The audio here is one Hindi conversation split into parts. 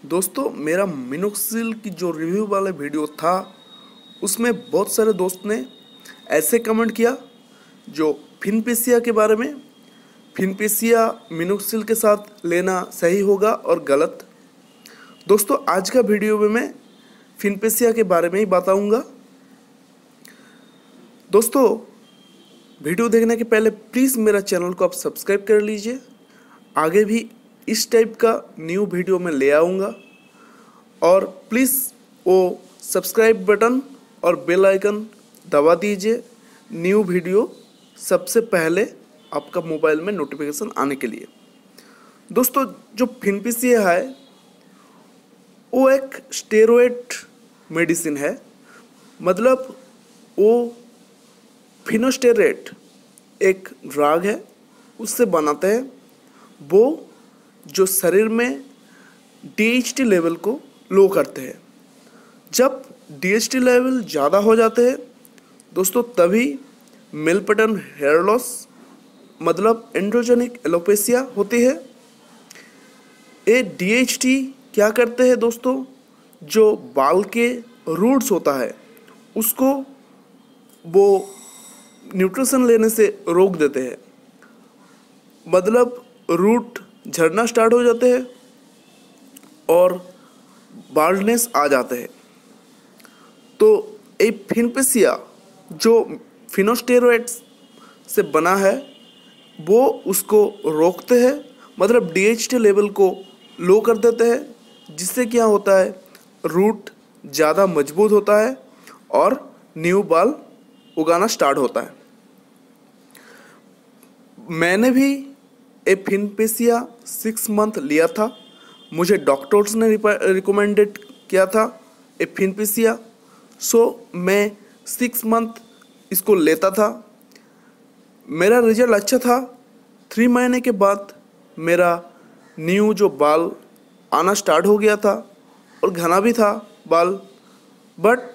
दोस्तों मेरा मिनोक्सिल की जो रिव्यू वाला वीडियो था उसमें बहुत सारे दोस्त ने ऐसे कमेंट किया जो फिनपेशिया के बारे में। फिनपेशिया मिनोक्सिल के साथ लेना सही होगा और गलत। दोस्तों आज का वीडियो में मैं फिनपेशिया के बारे में ही बताऊंगा। दोस्तों वीडियो देखने के पहले प्लीज़ मेरा चैनल को आप सब्सक्राइब कर लीजिए। आगे भी इस टाइप का न्यू वीडियो मैं ले आऊँगा और प्लीज़ वो सब्सक्राइब बटन और बेल आइकन दबा दीजिए न्यू वीडियो सबसे पहले आपका मोबाइल में नोटिफिकेशन आने के लिए। दोस्तों जो फिनपेशिया है वो एक स्टेरॉइड मेडिसिन है, मतलब वो फिनोस्टेरेट एक ड्रग है, उससे बनाते हैं। वो जो शरीर में DHT लेवल को लो करते हैं। जब DHT लेवल ज़्यादा हो जाते हैं दोस्तों तभी मेल पैटर्न हेयर लॉस मतलब एंड्रोजेनिक एलोपेशिया होती है। ये DHT क्या करते हैं दोस्तों, जो बाल के रूट्स होता है उसको वो न्यूट्रिशन लेने से रोक देते हैं, मतलब रूट झड़ना स्टार्ट हो जाते हैं और बाल्डनेस आ जाते हैं। तो ये फिनपेशिया जो फिनोस्टेरॉइड्स से बना है वो उसको रोकते हैं, मतलब DHT लेवल को लो कर देते हैं, जिससे क्या होता है रूट ज़्यादा मजबूत होता है और न्यू बाल उगाना स्टार्ट होता है। मैंने भी ए फिनपेशिया 6 मंथ लिया था। मुझे डॉक्टर्स ने रिकमेंडेड किया था ए फिनपेशिया, सो मैं 6 मंथ इसको लेता था। मेरा रिजल्ट अच्छा था। 3 महीने के बाद मेरा न्यू जो बाल आना स्टार्ट हो गया था और घना भी था बाल। बट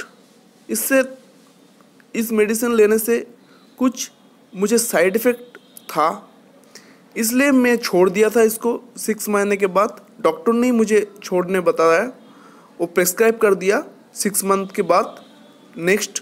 इस मेडिसिन लेने से कुछ मुझे साइड इफ़ेक्ट था, इसलिए मैं छोड़ दिया था इसको। 6 महीने के बाद डॉक्टर ने मुझे छोड़ने बताया, वो प्रेस्क्राइब कर दिया। 6 मंथ के बाद नेक्स्ट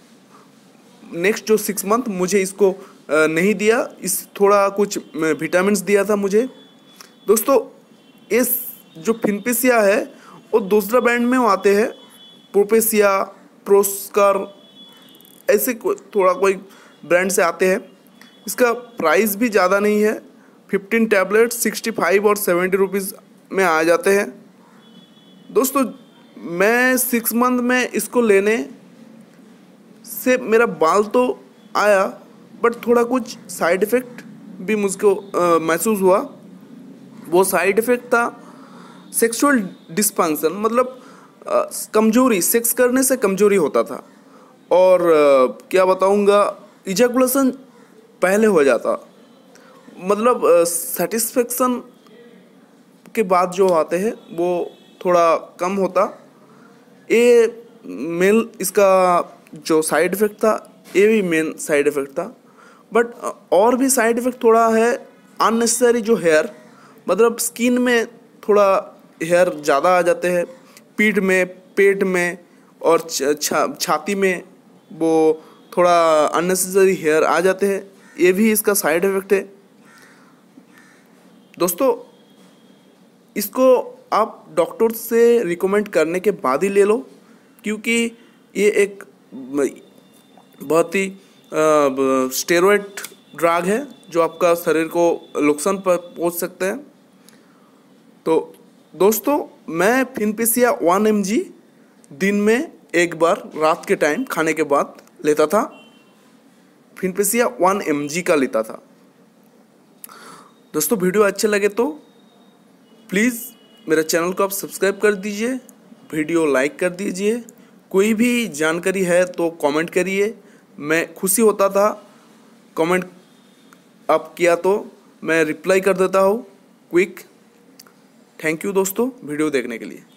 जो 6 मंथ मुझे इसको नहीं दिया, इस थोड़ा कुछ विटामिन्स दिया था मुझे। दोस्तों इस जो फिनपेशिया है वो दूसरा ब्रांड में वो आते हैं, प्रोपेशिया, प्रोस्कर, ऐसे थोड़ा कोई ब्रांड से आते हैं। इसका प्राइस भी ज़्यादा नहीं है, 15 टैबलेट 65 और 70 रुपीज़ में आ जाते हैं। दोस्तों मैं 6 मंथ में इसको लेने से मेरा बाल तो आया, बट थोड़ा कुछ साइड इफ़ेक्ट भी मुझको महसूस हुआ। वो साइड इफ़ेक्ट था सेक्सुअल डिस्फंक्शन, मतलब कमजोरी, सेक्स करने से कमजोरी होता था। और क्या बताऊंगा, इजैकुलेशन पहले हो जाता, मतलब सेटिस्फेक्शन के बाद जो आते हैं वो थोड़ा कम होता। ये मेन इसका जो साइड इफ़ेक्ट था, ये भी मेन साइड इफ़ेक्ट था। बट और भी साइड इफ़ेक्ट थोड़ा है, अननेसेसरी जो हेयर, मतलब स्किन में थोड़ा हेयर ज़्यादा आ जाते हैं, पीठ में, पेट में और छाती में वो थोड़ा अननेसेसरी हेयर आ जाते हैं। ये भी इसका साइड इफ़ेक्ट है। दोस्तों इसको आप डॉक्टर से रिकमेंड करने के बाद ही ले लो, क्योंकि ये एक बहुत ही स्टेरॉइड ड्रग है जो आपका शरीर को नुकसान पर पहुंच सकते हैं। तो दोस्तों मैं फिनपेशिया 1 mg दिन में एक बार रात के टाइम खाने के बाद लेता था। फिनपेशिया 1 mg का लेता था। दोस्तों वीडियो अच्छे लगे तो प्लीज़ मेरे चैनल को आप सब्सक्राइब कर दीजिए, वीडियो लाइक कर दीजिए। कोई भी जानकारी है तो कमेंट करिए, मैं खुशी होता था। कमेंट आप किया तो मैं रिप्लाई कर देता हूँ क्विक। थैंक यू दोस्तों वीडियो देखने के लिए।